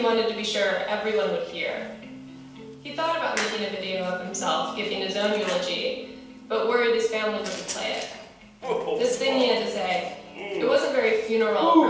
wanted to be sure everyone would hear. He thought about making a video of himself giving his own eulogy, but worried his family wouldn't play it. This thing he had to say, it wasn't very funeral